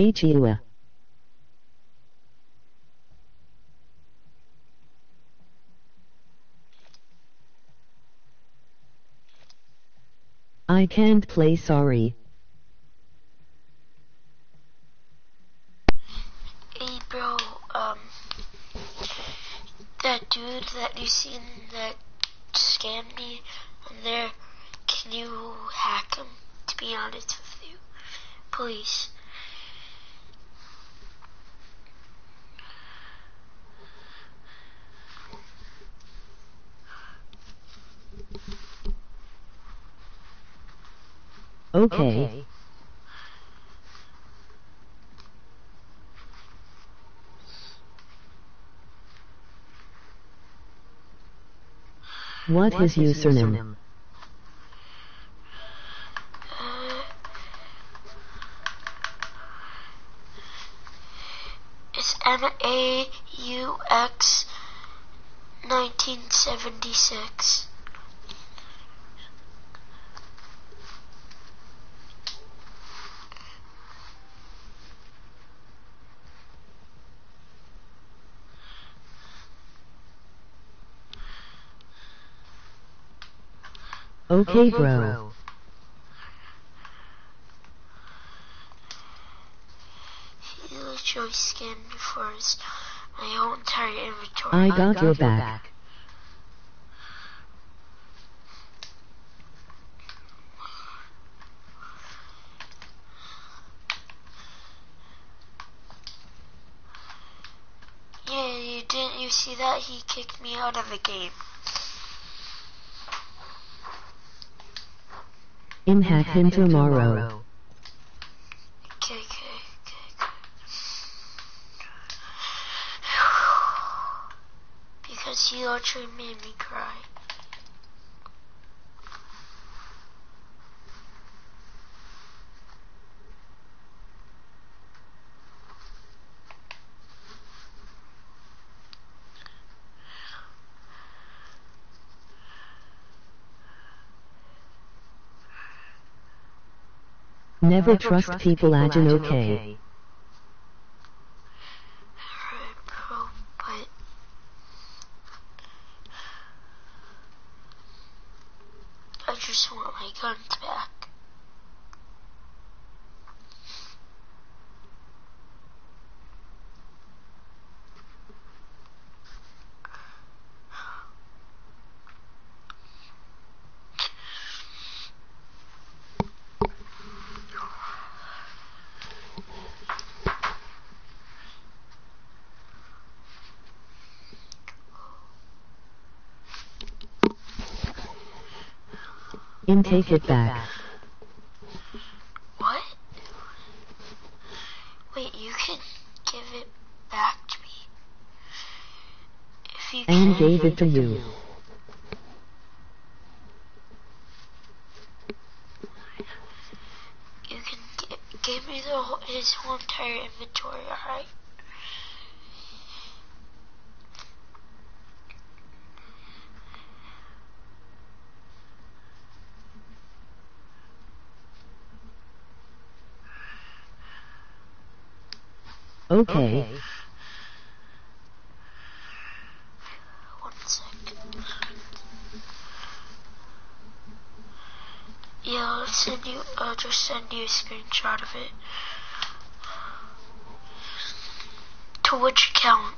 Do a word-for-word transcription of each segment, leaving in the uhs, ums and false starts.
H U A. I can't play, sorry. Hey bro, um, that dude that you seen that scammed me on there, can you hack him, to be honest with you? Please. Okay. Okay. What, what is username? username? Uh, it's M A U X nineteen seventy-six. Okay, okay bro. bro. He literally scanned me for his, my whole entire inventory. I got, I got your back. back. Yeah, you didn't you see that? He kicked me out of the game. In hack him tomorrow. Okay, okay, okay, okay. Because he literally made me cry. Never, Never trust, trust people, Agent, okay. okay. Alright, bro, but I just want my guns back. In take, take it back. back. What? Wait, you can give it back to me. If you and can. gave it to you. You can g give me the whole, his whole entire inventory, alright? Okay. okay. One second. Yeah, I'll send you, I'll just send you a screenshot of it. To which account?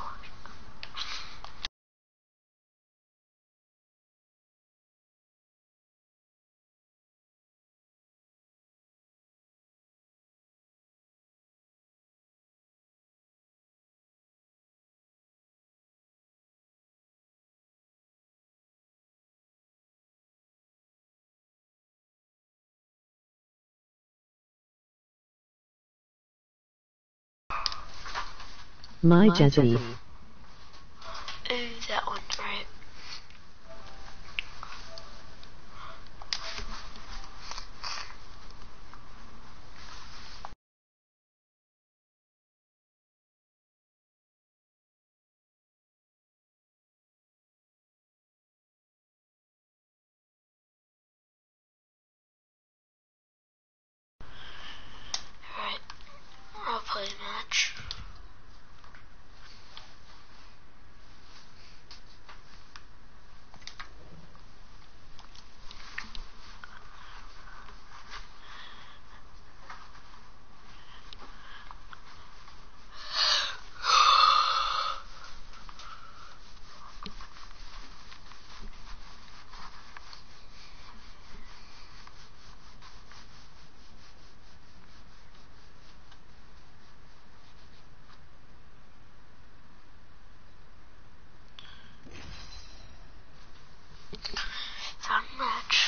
My, My Jesse. Ooh, that one's right. Alright, match. Fun match.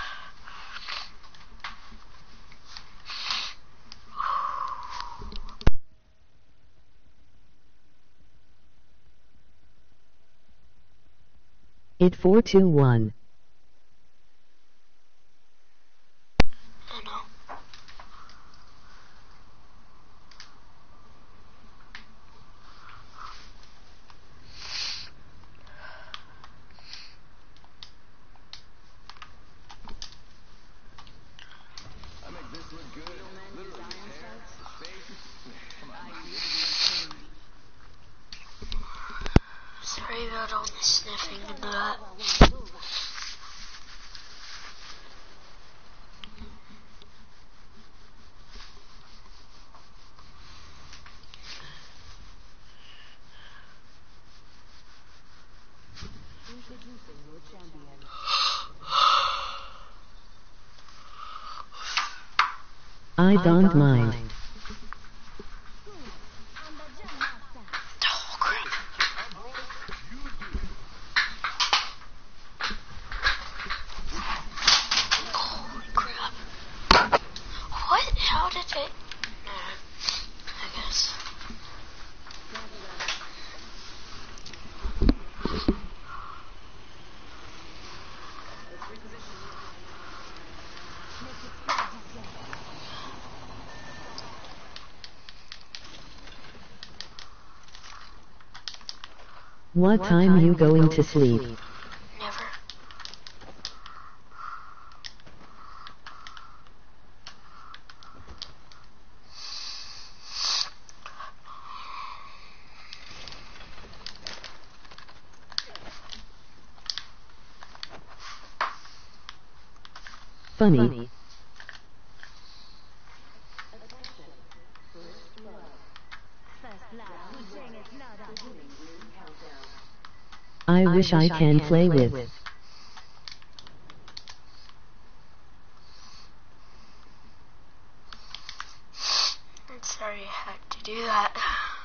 It four two one. I know. Sorry about all the sniffing and that. I don't mind. Oh crap. Holy crap. What? How did it? Nah, I guess. What time you going to sleep? Never. Funny. I wish I can play with. I'm sorry I had to do that.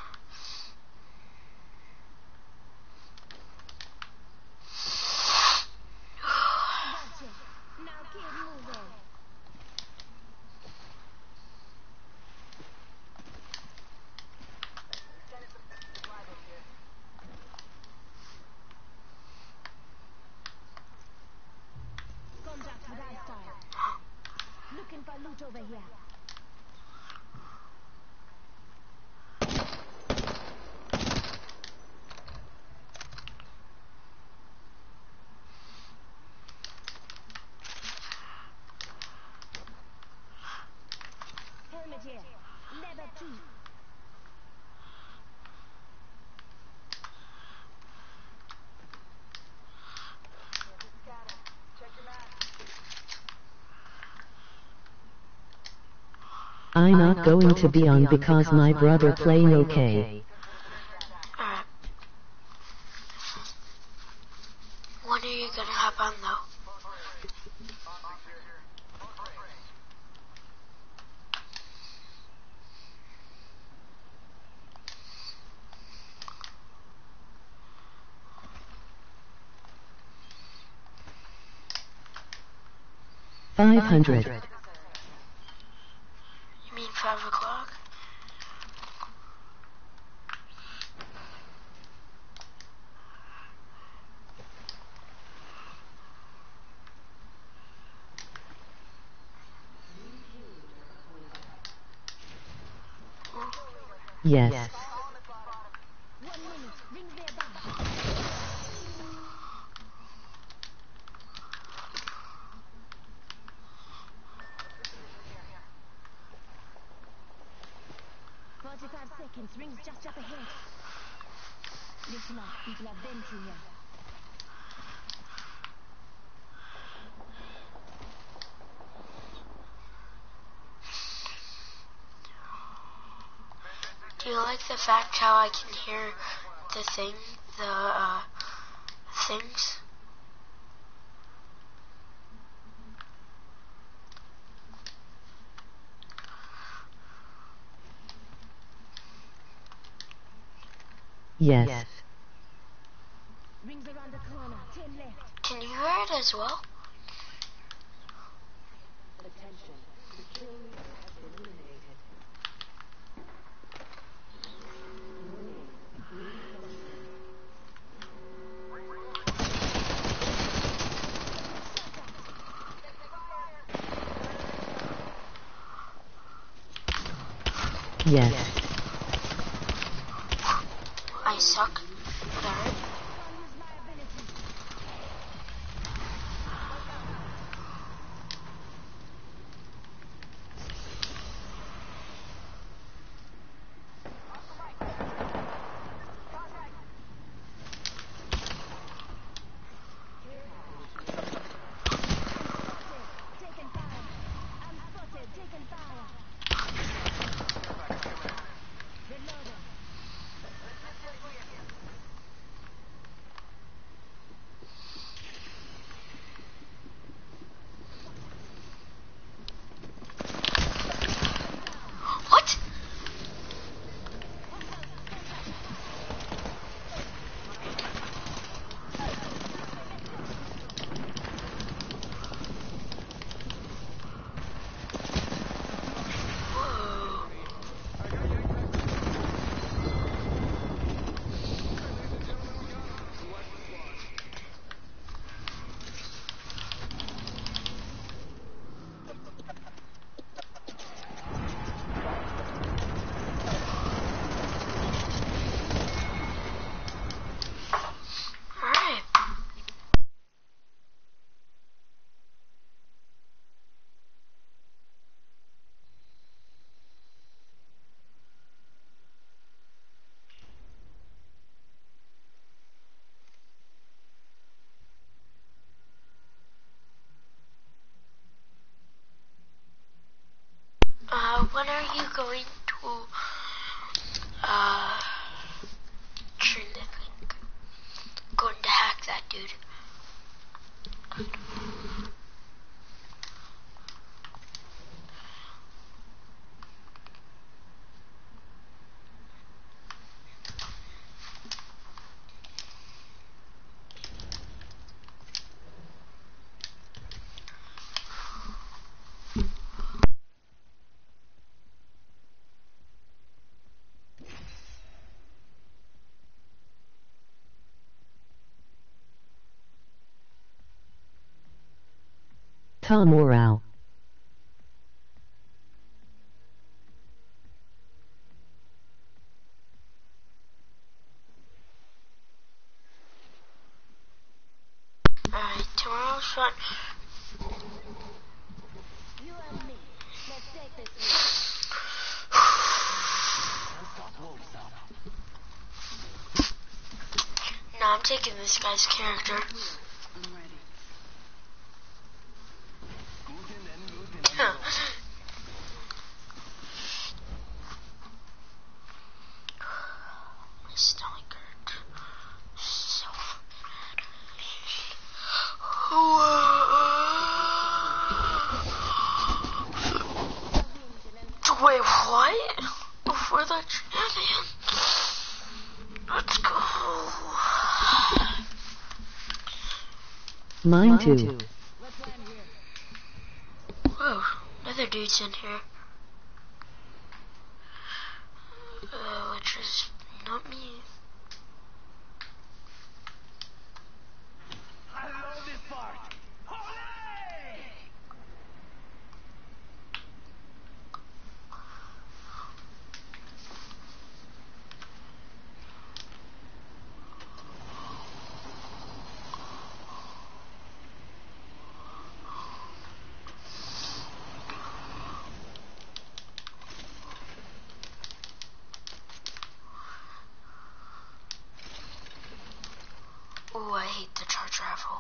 Looking for loot over here. Helmet here. Leather two. I'm not going to be on because my brother playing okay. Alright. When are you gonna hop on though? Five hundred. You mean five o'clock? Yes. One minute. Rings their bell. Forty-five seconds. Hawkins, rings just up ahead. Listen up, people are venting here. Do you like the fact how I can hear the thing, the, uh, things? Yes. Rings around the corner, ten left. Can you hear it as well? Attention, the kill has been eliminated. Yes. I suck. Alright. Taken fire. I'm spotted, taken fire. Reloading. What? Whoa. Alright. Uh, when are you going to, uh, trim the thing? Going to hack that dude. Tom Morale. Alright, tomorrow's fun. You and me. Let's take this risk. No, I'm taking this guy's character. I'm ready. Huh. My stomach hurt. So bad. Wait, what? Before the champion? Let's go. Mine too. Let's land here. Whoa, another dude's in here. Uh, which is not me. I love this part. Hooray! careful.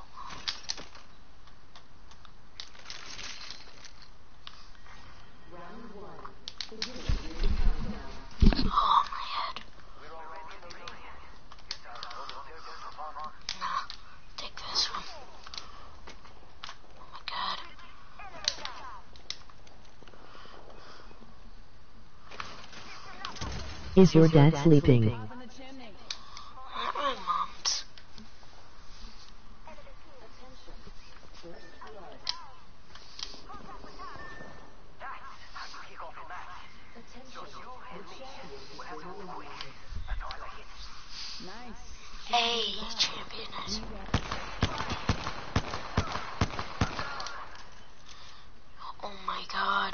Oh, my head. Nah, take this one. Oh my god. Is your dad sleeping? Up in the chimney. Not my mom's. Nice. Hey, championess. Oh my god.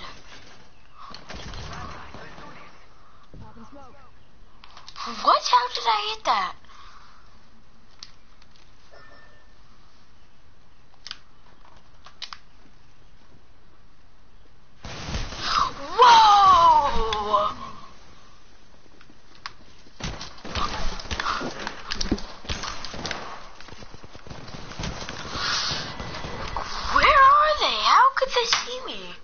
Pop and smoke. What? How did I hit that? Whoa! Where are they? How could they see me?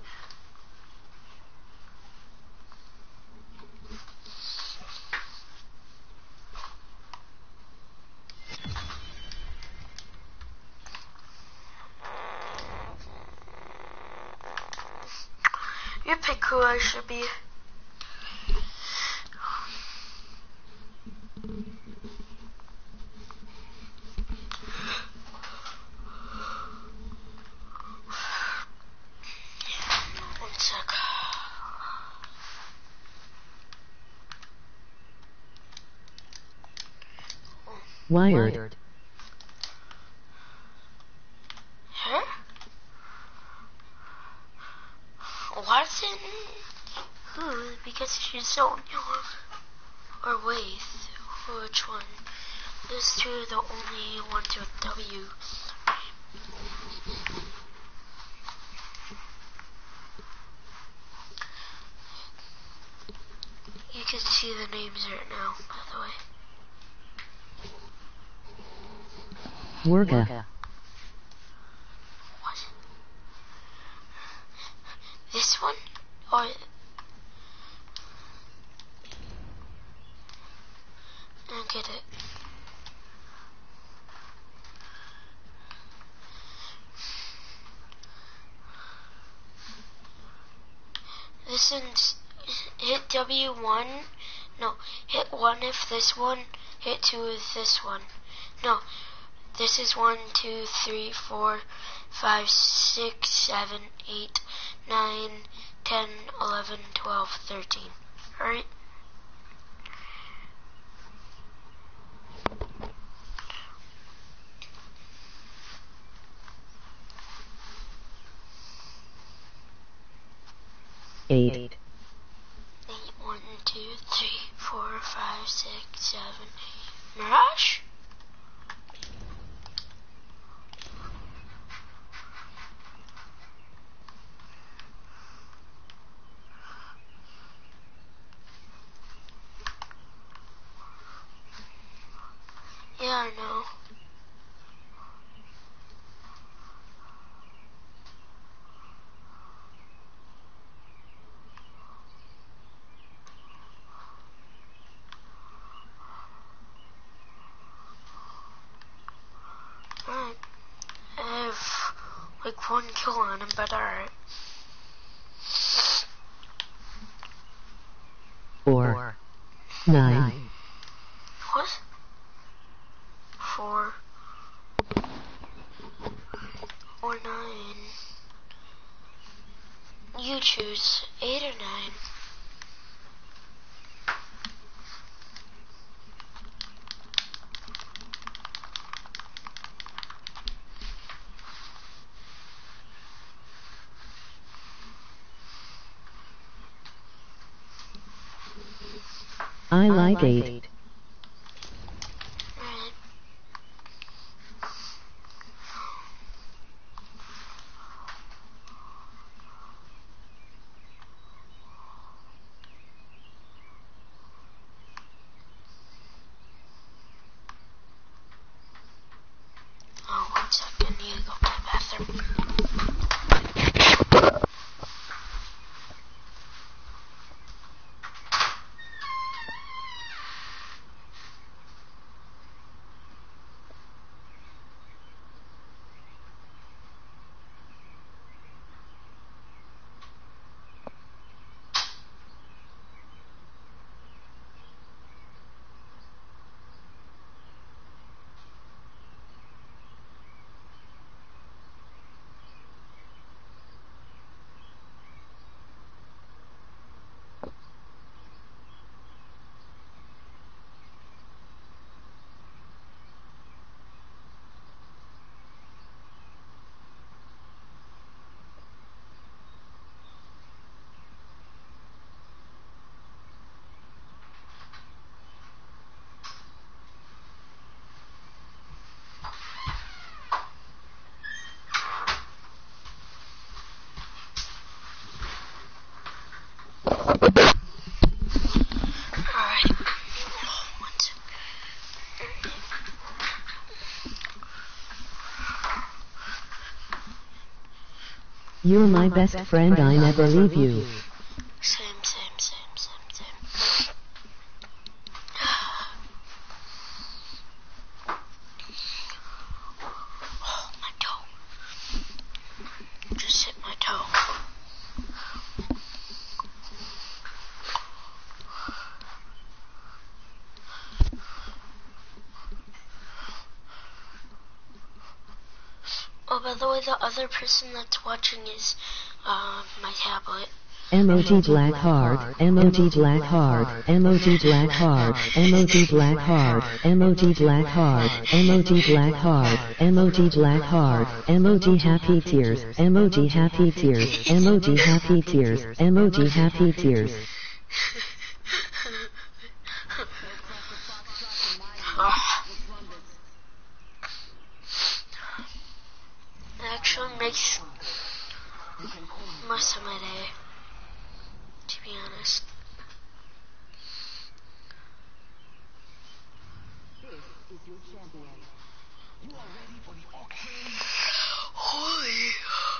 You pick who I should be. One sec. Wired. Her? What's it? Hmm, because she's so new. Or wait, which one? Those two are the only ones with W. You can see the names right now, by the way. Wurga. What? This one? Or... I don't get it. This one's... Hit W one. No, hit one if this one. Hit two if this one. No. This is one, two, three, four, five, six, seven, eight, nine, ten, eleven, twelve, thirteen. Alright? Eight. Eight, one, two, three, four, five, six, seven, eight. Mirage? Yeah, I know. Alright. I have like one kill on him, but alright. Four. Nine. What? Four. Or nine. You choose. Eight or nine. I like eight. Alright. Oh, one You're my best friend, I never leave you. Same, same, same, same, same. Oh, my toe. Just hit my toe. Oh, by the way, the other person that's watching is uh, my tablet. Emoji black heart, emoji black heart, emoji black heart, emoji black heart, emoji black heart, emoji black heart, emoji black heart, emoji happy tears, emoji happy tears, emoji happy tears, emoji happy tears. It actually makes most of my day, to be honest. Holy.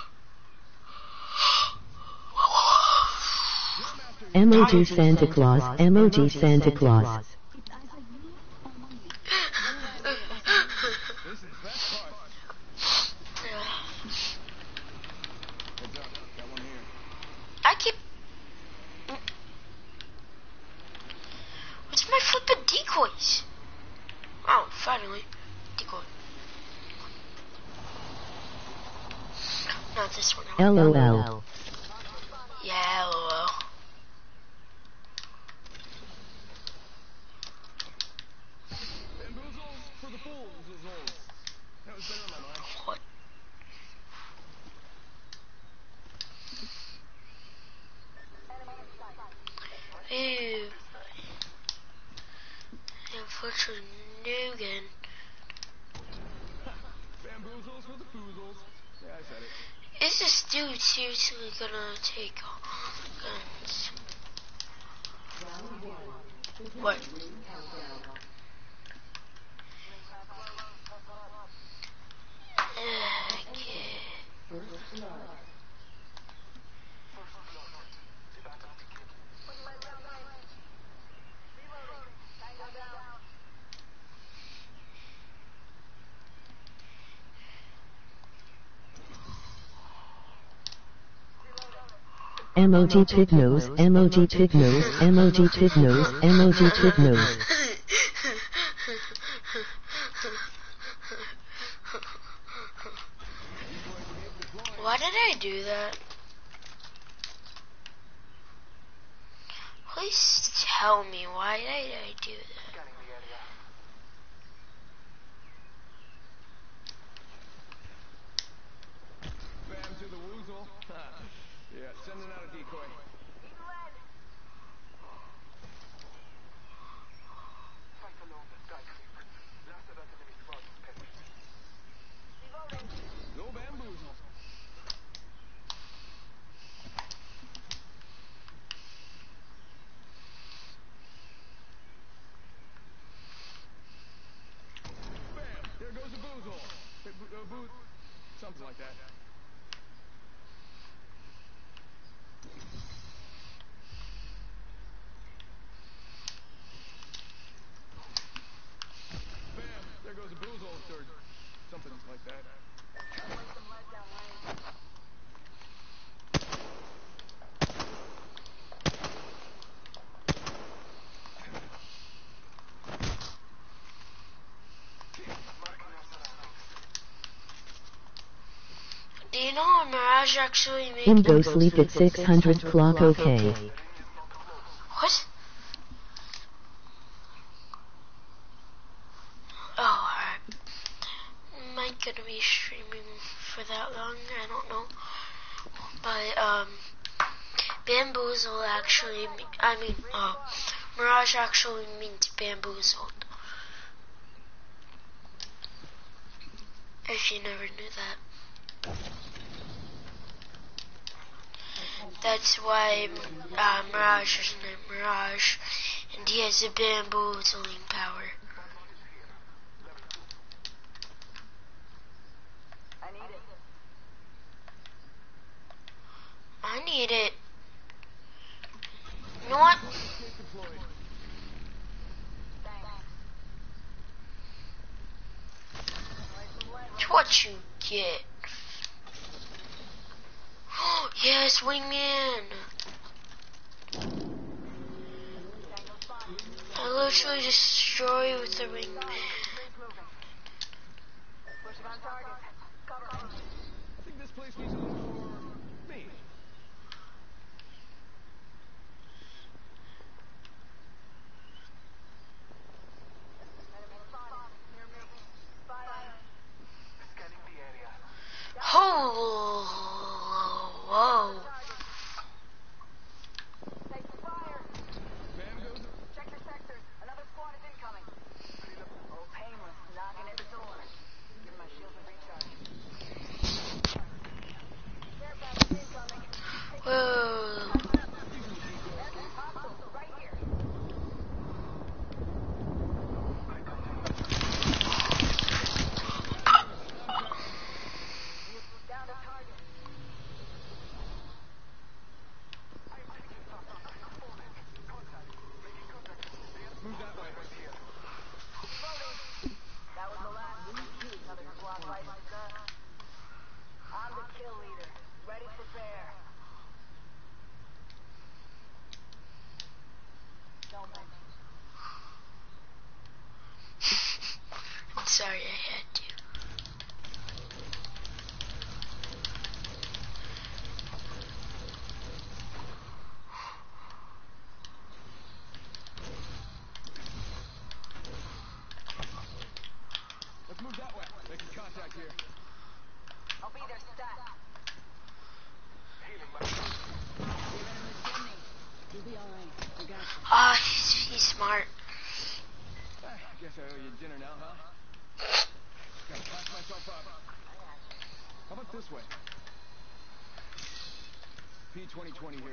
Emoji Santa Claus, emoji Santa Claus. I keep... What's my flippin' decoys? Oh, finally. Decoy. Not this one. LOL. Yeah, lol. What? Ew. Unfortunately, Nugan. Bamboozles for the foozles. Yeah, I said it. Is this dude seriously gonna take guns? What? Okay. Emoji twig nose, emoji twig nose, emoji twig nose, emoji twig nose. Why did I do that? Please tell me, why did I do that? Bam to the woozle. Yeah, sending out a decoy. Go bamboozle. Bam! There goes a boozle. Hey, bo- uh, boo- something like that. Bam! There goes a boozle, or something like that. Do you know Mirage actually made... Imgo sleep at six hundred clock okay. What? Oh, alright. Am I gonna be streaming for that long? I don't know. But, um, Bamboozle actually, me- I mean, uh, Mirage actually means bamboozled. If you never knew that. That's why uh, Mirage is named Mirage, and he has a bamboozling power. need it. You know what? Case deployed. It's what you get. Yes, wingman. I literally destroy you with the wingman. I think this place needs a little more me. Oh, whoa. Bam goes. Check your sectors. Another squad is incoming. Oh, painless. Knocking at the door. Give my shield a recharge. Care package incoming. Whoa. Hostile, right here. Down to target. Move that way. That was the last. Another squad license up. I'm the kill leader. Ready for bear. Don't mention. I'm sorry I had to. Let's move that way. Making contact here. I'll be there stat. You'll be alright. I got you. Ah, he's, he's smart. I guess I owe you dinner now, huh? Gotta patch myself up. How about this way? P twenty twenty here.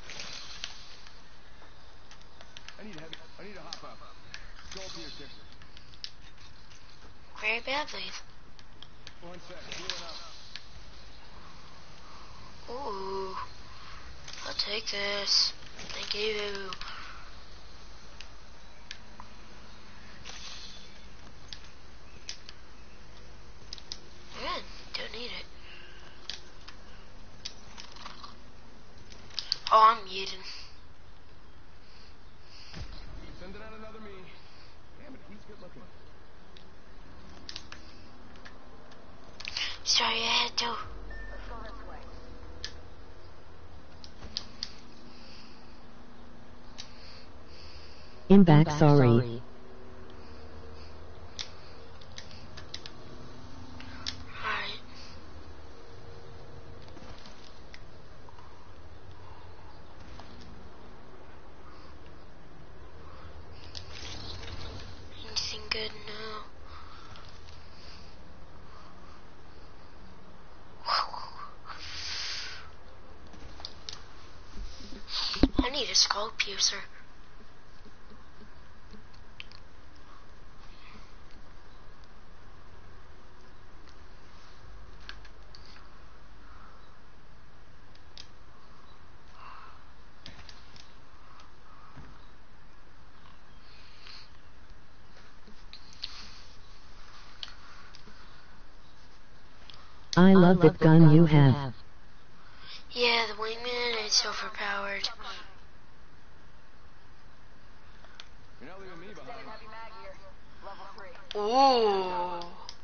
I need a heavy. I need a hop up. Skull piercer. Very badly. One sec. Healing up. Ooh. I'll take this. Thank you. Good. Don't need it. Oh, I'm muted. Sending out another me. Damn it, he's good looking. Sorry, I had to. Let's go this way. I'm back, sorry. Alright. Anything good now? I need a skull piercer. I love that gun you have. Yeah, the wingman is overpowered. You're not leaving me behind. Heavy mag here. Level three. Ooh.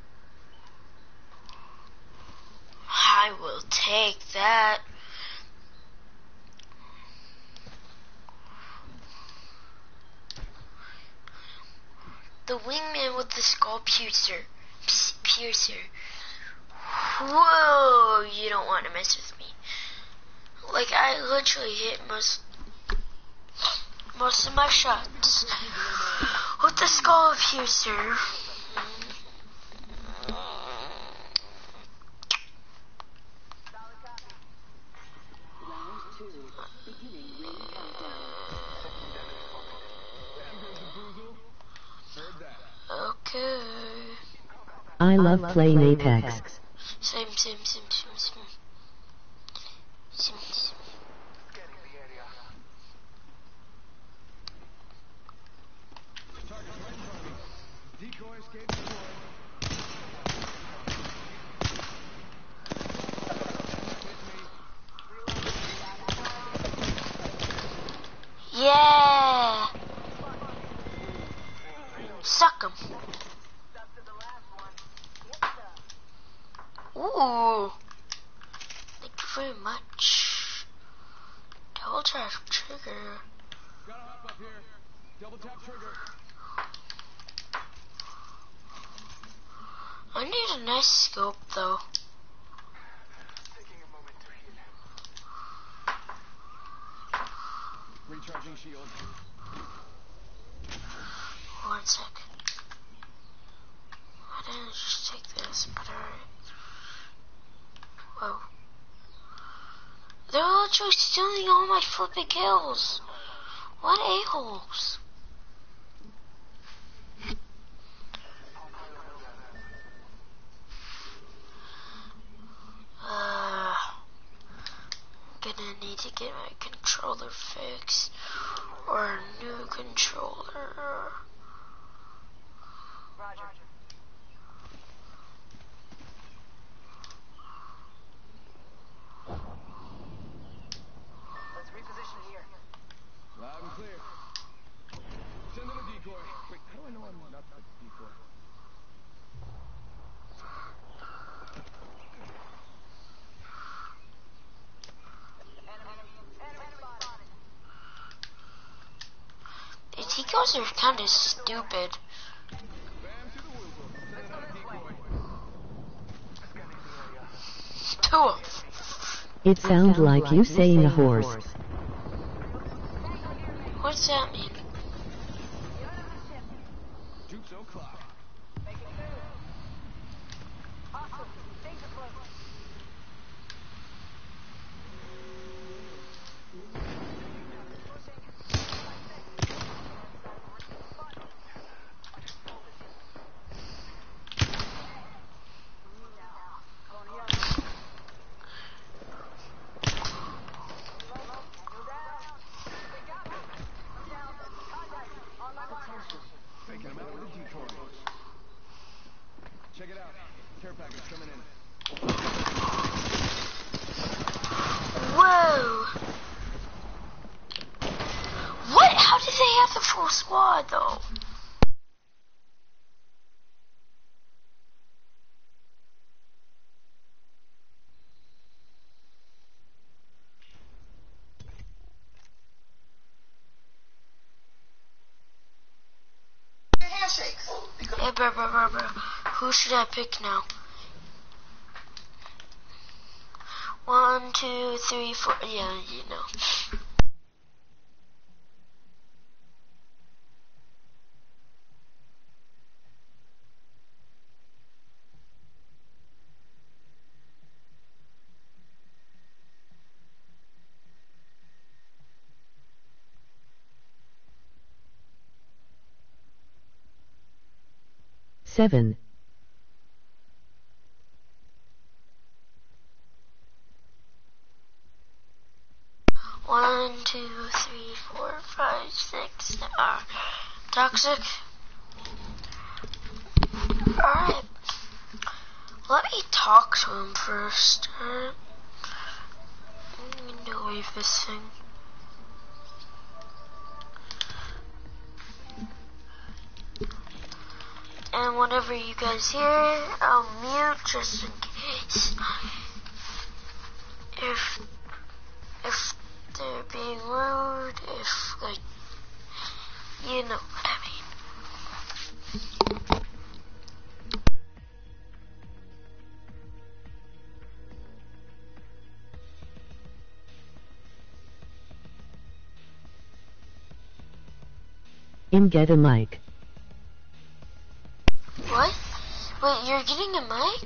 I will take that. The wingman with the skull piercer. Pss, piercer. Whoa, you don't want to mess with me. Like, I literally hit most most of my shots with the skull piercer. Round two. Beginning ring countdown. Bam goes the boozle. Heard that. Okay. I love playing Apex. Same, same, same, same, same. Same, same. escape deployed. Hit me. Yeah! Suck 'em. Ooh! Thank you very much. Double tap trigger. Gotta hop up here. Double tap trigger. I need a nice scope though. Recharging shield. One sec. Why didn't I just take this? But alright. Whoa. They're all just stealing all my flipping kills. What a-holes? Uh, gonna need to get my controller fixed. Or a new controller. Roger. Let's reposition here. Loud and clear. Send in a decoy. Wait, how do I know I'm not the decoy? These decoys are kind of stupid. Bam to the woozle. Send in a decoy. Two of them. It sounds like you saying a horse. What's that mean? Jukes o'clock. Make it through. Awesome. Things are close. Taking him out with a decoy. Check it out. Care package coming in. Whoa! What? How did they have the full squad though? Hey, bro, bro, bro, bro. Who should I pick now? One, two, three, four. Yeah, you know. Seven. One, two, three, four, five, six. Uh, toxic. Alright. Let me talk to him first. Alright. I'm gonna leave this thing. And whenever you guys hear it, I'll mute just in case. If, if they're being rude, if, like, you know what I mean. In get a mic. What? Wait, you're getting a mic?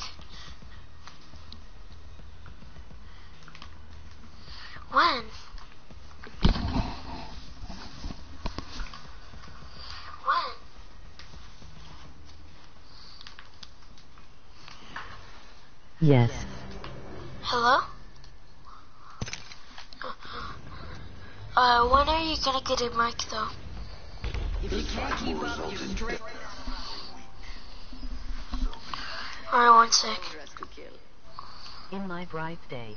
When? When? Yes. Hello? Uh, when are you gonna get a mic though? If you can't keep up, you straight. Alright, one sec. Dress to kill. In my bright day.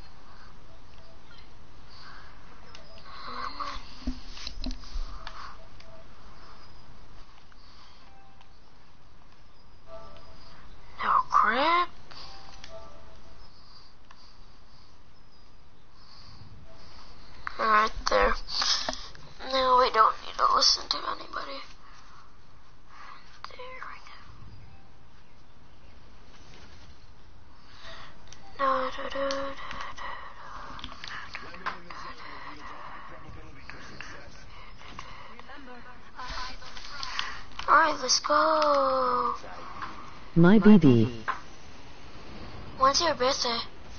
No crap. Alright, there. No, we don't need to listen to anybody. There we go. No, da, da, da, da. Alright, let's go. My B B. When's your birthday?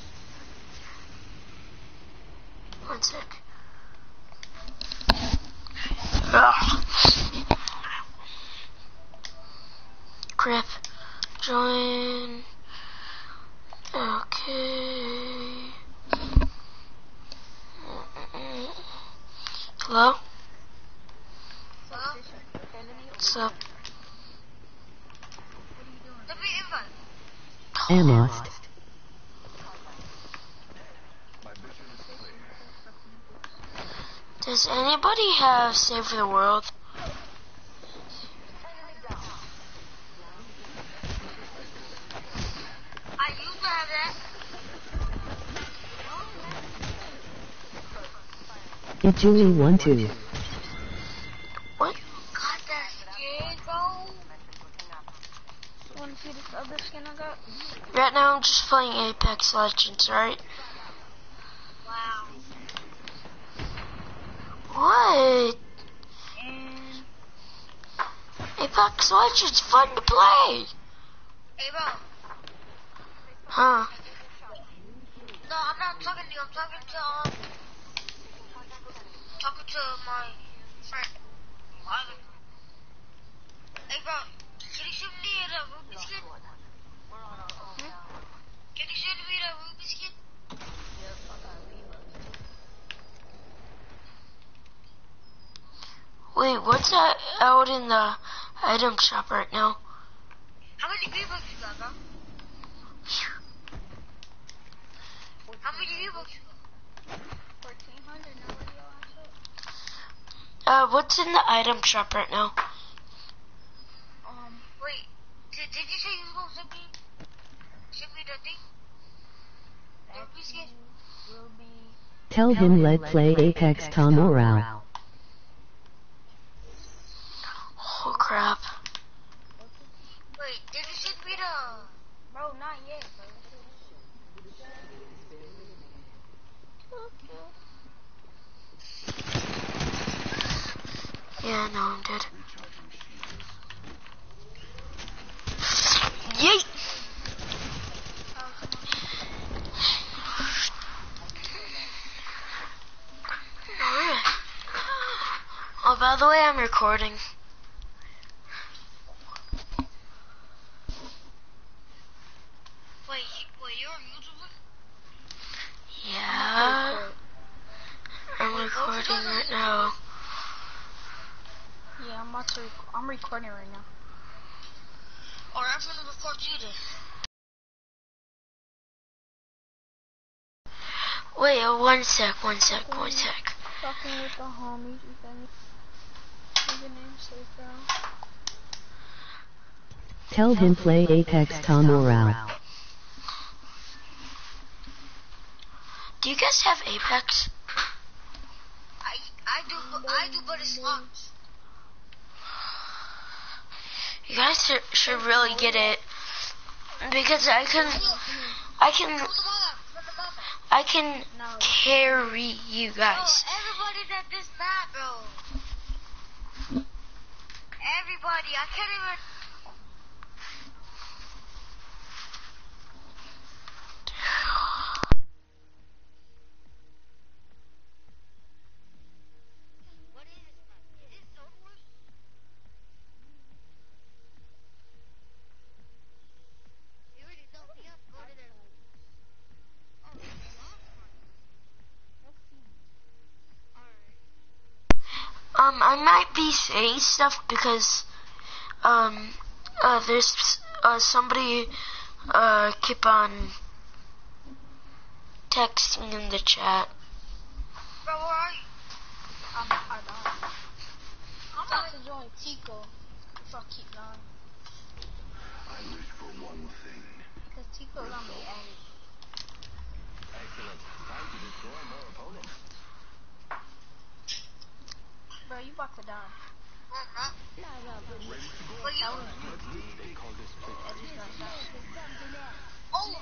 One sec. Ugh. Crap. Join. Okay. Hello? What's up? Amos. Does anybody have Save the World? I used to have that. Did Julie want to? What? Got that skin, bro. Wanna see this other skin I got? Right now I'm just playing Apex Legends, right? Wow. What? And Apex Legends fun to play. hey, bro. Huh? No, I'm not talking to you. I'm talking to um, talking to my friend. Ivan. Hey, bro. Can you shoot me the Ruby skin? Hmm? Can you shoot me the Ruby skin? Wait, what's that out in the item shop right now? How many V-Bucks you got, bro? How many V-Bucks you got? fourteen hundred, now what do you want to Uh, what's in the item shop right now? Um, wait. Did, did you say you was gonna send me, send me the thing? The Ruby skin? Will be... Tell him let play Apex tomorrow. Oh crap. Wait, did you send me the... Bro, not yet, bro. Yeah, no, I'm dead. Yeet! Alright. Oh, by the way, I'm recording. Wait, wait, you're a YouTuber? Yeah. I'm recording right now. Yeah, I'm about to rec I'm recording right now. Or I'm gonna record you then. Wait, uh, one sec, one sec, one sec. Talking with the homies, you feel me? What's your name? Safe Brown. Tell him play Apex tomorrow. Do you guys have Apex? I I do I do but it's slums. You guys should, should really get it because I can, I can, I can carry you guys. Bro, everybody that this map, bro. Everybody, I can't even. What is this map? Is it Zone Wars? You already know me up. Go to there. Oh, it's lost one. Let's see. Alright. Um, I might be saying stuff because, um, uh, there's uh, somebody Uh, keep on texting in the chat. Bro, where are you? I'm, I don't. I'm I'm not. about to join Tico if I keep going. I wish for one thing. Because Tico got me added. Excellent. Time to destroy more opponents. Bro, you about to die. No, I'm not. Ready to go. But you. That was you. Let's see. They call this trick. I just got shot. Oh.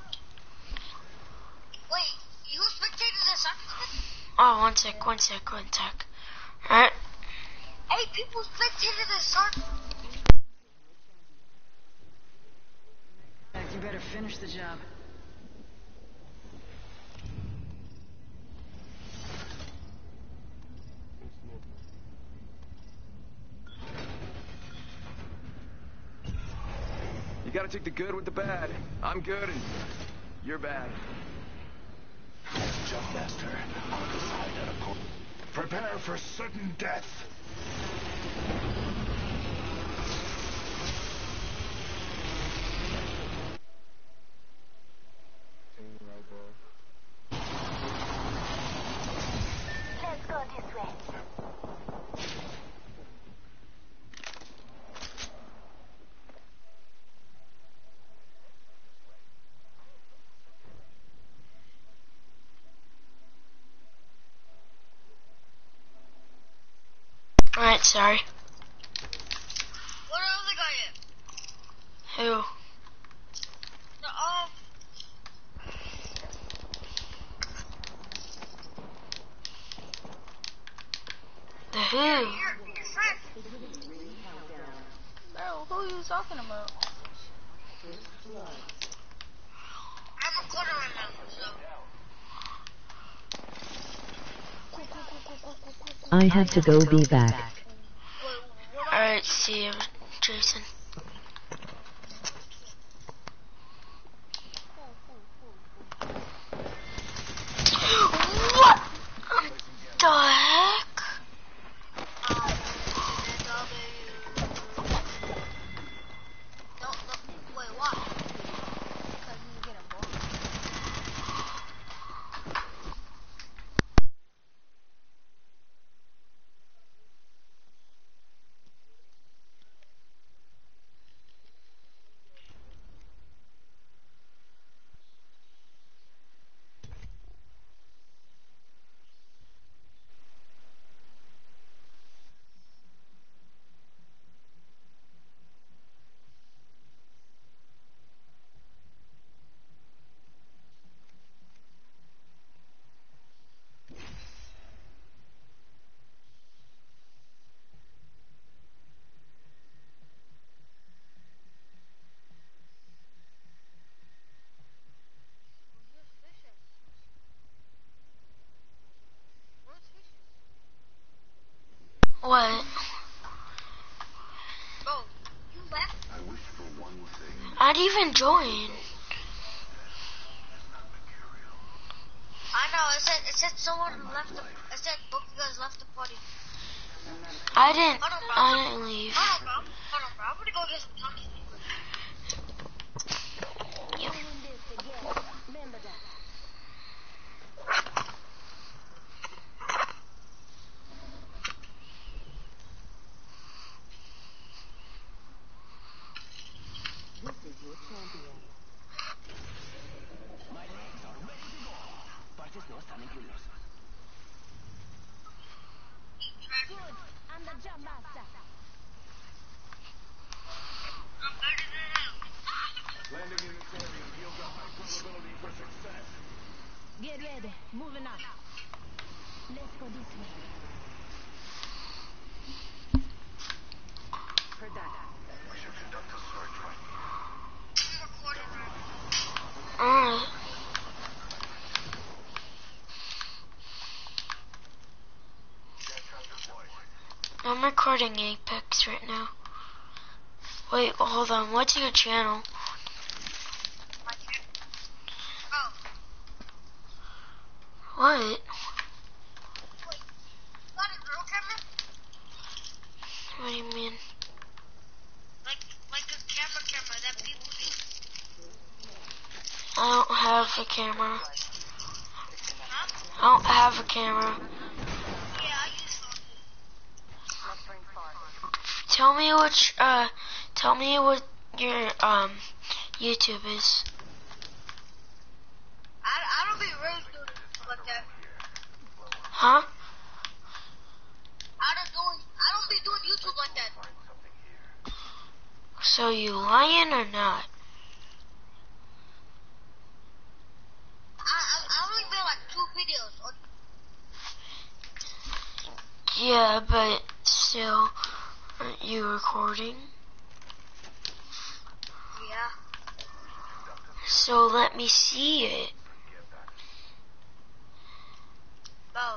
Wait, you spectated the soccer game? Oh, one sec, one sec, one sec. Alright. Hey, people spectated the soccer. You better finish the job. You gotta take the good with the bad. I'm good and you're bad. Jumpmaster, I'll decide at a point. Prepare for certain death. Let's go this way. Alright, sorry. What other guy at? Who? No, um. The who? Your, your friend. Bro, who are you talking about? I'm recording right now, so. I have to go be back. Wait, what are Alright, see you, Jason. What the heck? um, no, no, wait, what? Because you get a ball. What? Bro, you left? I wish for one thing. I'd even join. I know, it said, it said someone left the, it said both of you guys left the party. I didn't. Hold on, bro. I didn't leave. Hold on, bro. Hold on, bro. I'm gonna go get some talkies. Yep. My legs are ready to go. Parches no están incluidos. Good. I'm the jump master. I'm better than him. Landing in this area yields a high probability for success. Get ready. Moving on. Let's go this way. Heard that. We should conduct a search right here. I'm recording right now. Alright. I'm recording Apex right now. Wait, hold on. What's your channel? My kid. Oh, What? wait. You got a girl camera? What do you mean? Like, like a camera camera that people use. I don't have a camera. Huh? I don't have a camera. Yeah, I use phone. Next ring start. Tell me which, uh, tell me what your, um, YouTube is. I, I don't be really doing YouTube like that. Huh? I don't do I don't be doing YouTube like that. So you lying or not? I I, I only made like two videos. On, Yeah, but still, aren't you recording? yeah. So let me see it. No.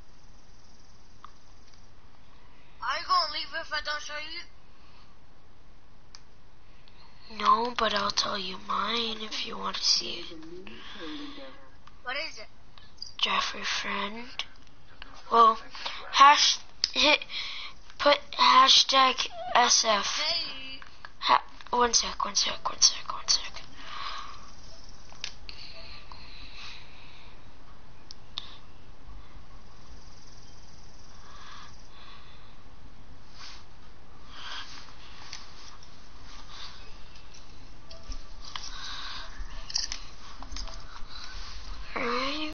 Are you gonna leave if I don't show you? No, but I'll tell you mine if you want to see it. What is it? Jeffrey Friend. Well, hash hit put hashtag S F. Hey. Ha, one sec, one sec, one sec, one sec.